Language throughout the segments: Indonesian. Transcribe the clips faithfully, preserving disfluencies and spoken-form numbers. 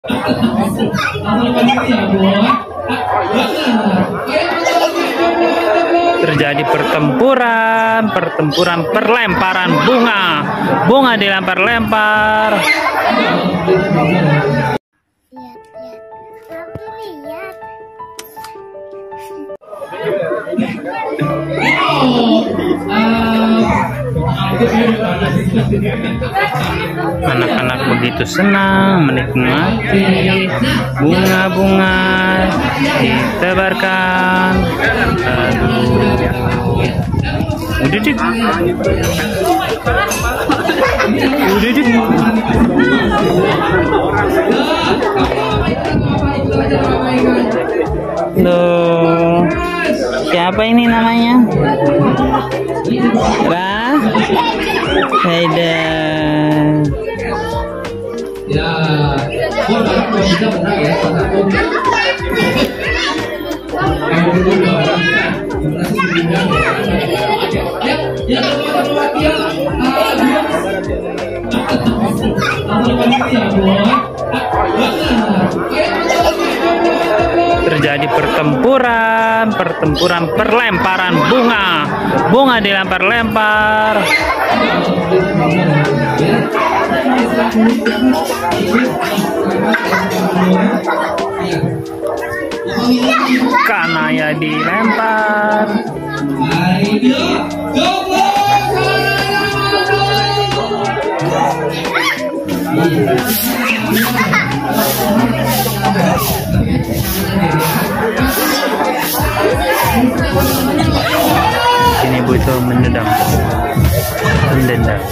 Terjadi pertempuran, pertempuran perlemparan bunga. Bunga dilempar-lempar. Anak-anak begitu senang menikmati bunga-bunga ditebarkan. Aduh, udah dik, udah dik. Loh, siapa ini namanya? Bah, Haida. Ya, bisa menang ya. Terjadi pertempuran, pertempuran perlemparan bunga. Bunga dilempar-lempar. Kanaya dilempar. Ini butuh mendendam, mendendam.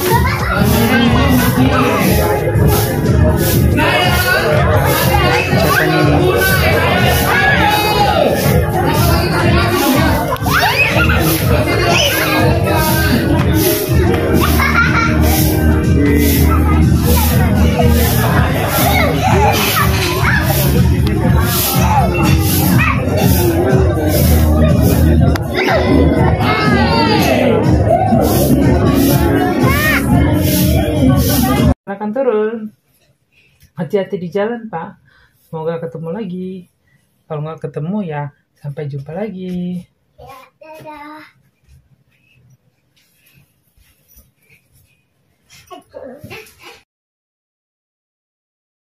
Siapa ini? Silakan turun. Hati-hati di jalan, Pak. Semoga ketemu lagi. Kalau nggak ketemu ya sampai jumpa lagi. Ya, dadah. Aduh.